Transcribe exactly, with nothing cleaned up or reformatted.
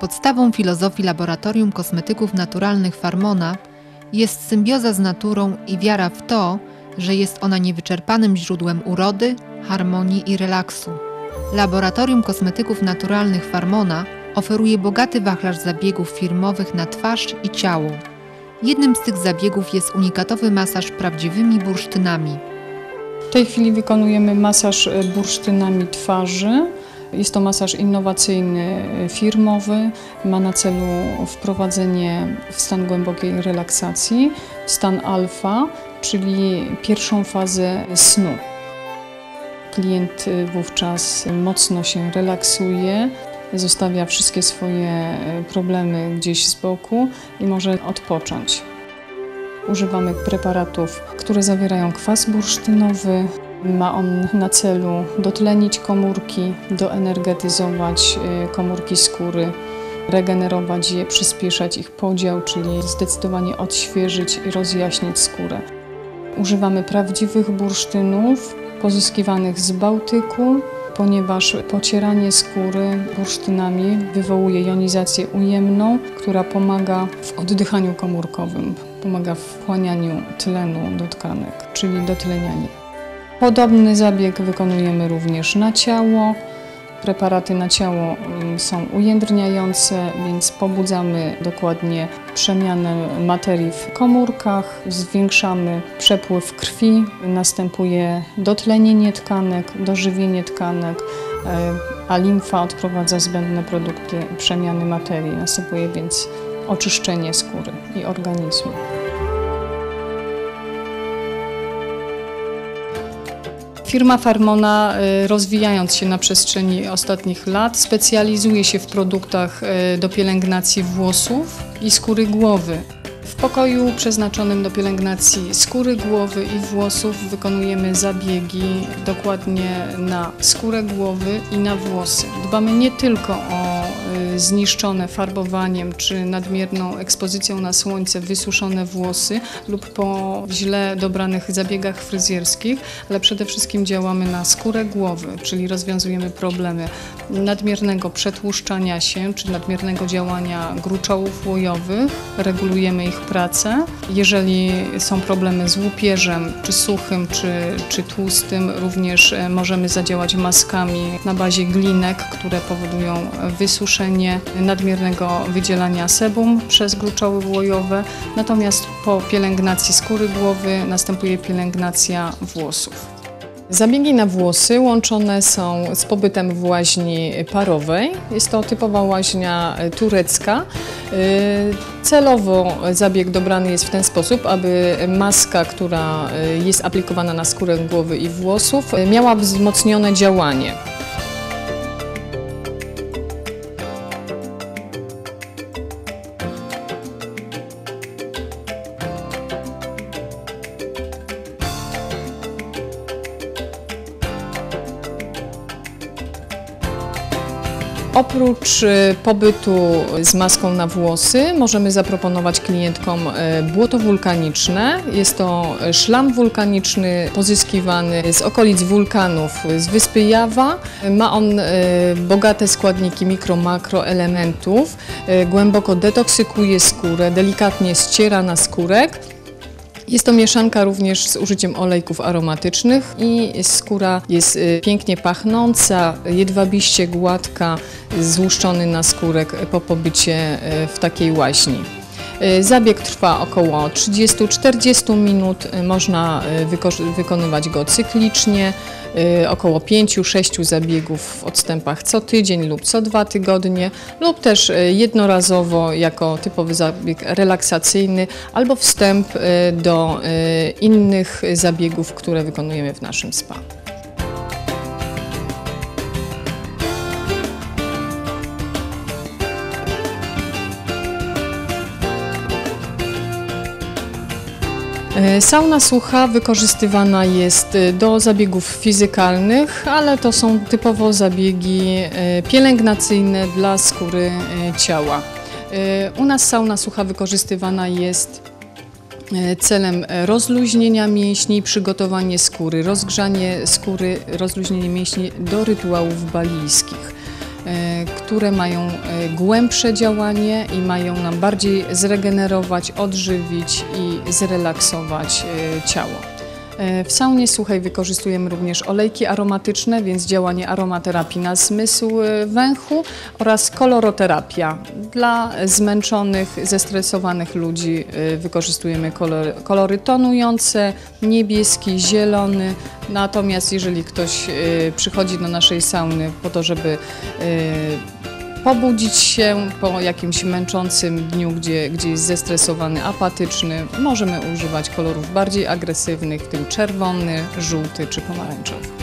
Podstawą filozofii Laboratorium Kosmetyków Naturalnych Farmona jest symbioza z naturą i wiara w to, że jest ona niewyczerpanym źródłem urody, harmonii i relaksu. Laboratorium Kosmetyków Naturalnych Farmona oferuje bogaty wachlarz zabiegów firmowych na twarz i ciało. Jednym z tych zabiegów jest unikatowy masaż prawdziwymi bursztynami. W tej chwili wykonujemy masaż bursztynami twarzy. Jest to masaż innowacyjny, firmowy. Ma na celu wprowadzenie w stan głębokiej relaksacji, w stan alfa, czyli pierwszą fazę snu. Klient wówczas mocno się relaksuje, zostawia wszystkie swoje problemy gdzieś z boku i może odpocząć. Używamy preparatów, które zawierają kwas bursztynowy. Ma on na celu dotlenić komórki, doenergetyzować komórki skóry, regenerować je, przyspieszać ich podział, czyli zdecydowanie odświeżyć i rozjaśnić skórę. Używamy prawdziwych bursztynów pozyskiwanych z Bałtyku, ponieważ pocieranie skóry bursztynami wywołuje jonizację ujemną, która pomaga w oddychaniu komórkowym, pomaga w wchłanianiu tlenu do tkanek, czyli dotlenianie. Podobny zabieg wykonujemy również na ciało. Preparaty na ciało są ujędrniające, więc pobudzamy dokładnie przemianę materii w komórkach, zwiększamy przepływ krwi, następuje dotlenienie tkanek, dożywienie tkanek, a limfa odprowadza zbędne produkty przemiany materii. Następuje więc oczyszczenie skóry i organizmu. Firma Farmona, rozwijając się na przestrzeni ostatnich lat, specjalizuje się w produktach do pielęgnacji włosów i skóry głowy. W pokoju przeznaczonym do pielęgnacji skóry głowy i włosów wykonujemy zabiegi dokładnie na skórę głowy i na włosy. Dbamy nie tylko o zniszczone farbowaniem czy nadmierną ekspozycją na słońce wysuszone włosy lub po źle dobranych zabiegach fryzjerskich, ale przede wszystkim działamy na skórę głowy, czyli rozwiązujemy problemy nadmiernego przetłuszczania się czy nadmiernego działania gruczołów łojowych, regulujemy ich pracę. Jeżeli są problemy z łupieżem, czy suchym, czy, czy tłustym, również możemy zadziałać maskami na bazie glinek, które powodują wysuszenie, nadmiernego wydzielania sebum przez gruczoły łojowe. Natomiast po pielęgnacji skóry głowy następuje pielęgnacja włosów. Zabiegi na włosy łączone są z pobytem w łaźni parowej. Jest to typowa łaźnia turecka. Celowo zabieg dobrany jest w ten sposób, aby maska, która jest aplikowana na skórę głowy i włosów, miała wzmocnione działanie. Oprócz pobytu z maską na włosy możemy zaproponować klientkom błoto wulkaniczne. Jest to szlam wulkaniczny pozyskiwany z okolic wulkanów z wyspy Jawa. Ma on bogate składniki mikro-makroelementów, głęboko detoksykuje skórę, delikatnie ściera naskórek. Jest to mieszanka również z użyciem olejków aromatycznych i skóra jest pięknie pachnąca, jedwabiście gładka, złuszczony naskórek po pobycie w takiej łaźni. Zabieg trwa około trzydzieści do czterdziestu minut, można wykonywać go cyklicznie, około pięciu do sześciu zabiegów w odstępach co tydzień lub co dwa tygodnie, lub też jednorazowo jako typowy zabieg relaksacyjny albo wstęp do innych zabiegów, które wykonujemy w naszym spa. Sauna sucha wykorzystywana jest do zabiegów fizykalnych, ale to są typowo zabiegi pielęgnacyjne dla skóry ciała. U nas sauna sucha wykorzystywana jest celem rozluźnienia mięśni, przygotowanie skóry, rozgrzanie skóry, rozluźnienie mięśni do rytuałów balijskich. które mają głębsze działanie i mają nam bardziej zregenerować, odżywić i zrelaksować ciało. W saunie suchej wykorzystujemy również olejki aromatyczne, więc działanie aromaterapii na zmysł węchu oraz koloroterapia. Dla zmęczonych, zestresowanych ludzi wykorzystujemy kolory, kolory tonujące, niebieski, zielony. Natomiast jeżeli ktoś przychodzi do naszej sauny po to, żeby pobudzić się po jakimś męczącym dniu, gdzie, gdzie jest zestresowany, apatyczny, możemy używać kolorów bardziej agresywnych, w tym czerwony, żółty czy pomarańczowy.